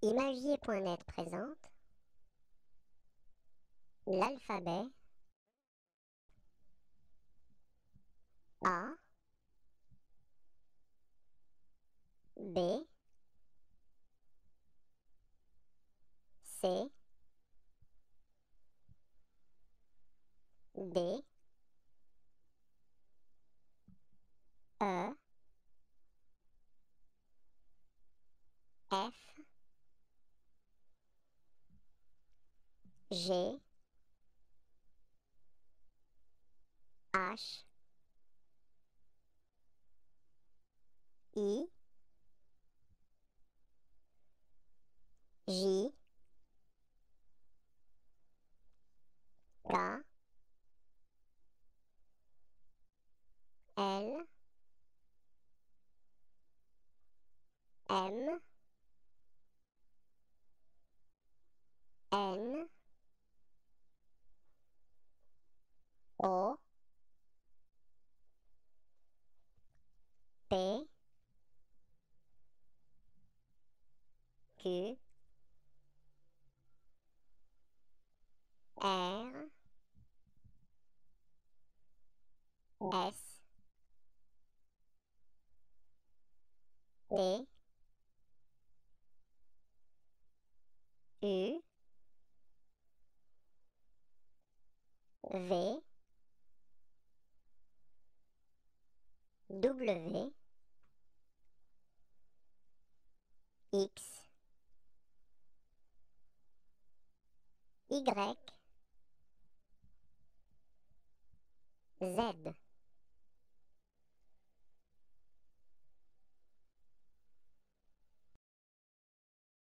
Imagier.net présente l'alphabet A, B, C, D, E, F, G, H, I, J, K, L, M, N, O, P, Q, R, S, T, U, V, W, X, Y, Z.